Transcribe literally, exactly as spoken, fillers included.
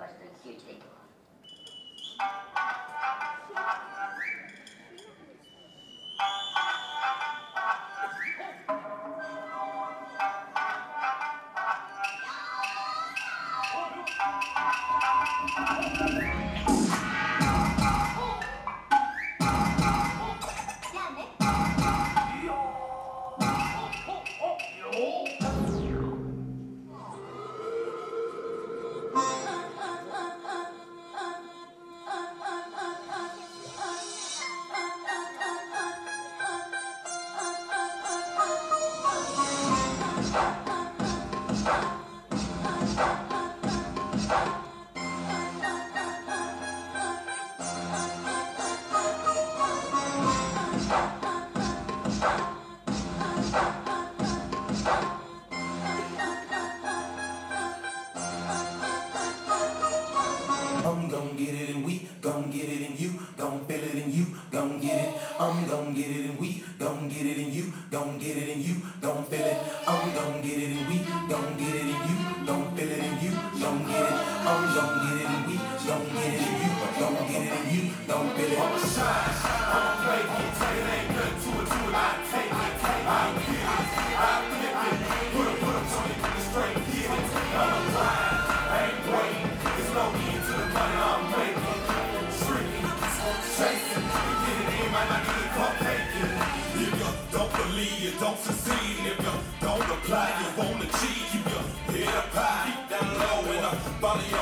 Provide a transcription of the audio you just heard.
guys are doing hugely. I'm gon' get it and we gon' get it and you gon' feel it and you gon' get it. I'm gon' get it and we gon' get it and you gon' get it and you gon' feel it. I'm gon' get it and we gon' get it and you gon' feel it and you gon' get it. I'm gon' get it and we gon' get it and you gon' get it and you gon' feel it. I'ma shine, I'ma play it, it ain't nothing to it, to it, I take it, I get it, I flip it, put a put a on it, put it straight, get it. I'm a grind, I ain't waiting, it's no end to the money I'm making. Shrinking, chasing, and get it in, might not get it, come take it. If you don't believe, you don't succeed. If you don't apply, you won't achieve. Keep your head up high, keep down low, and uh, follow your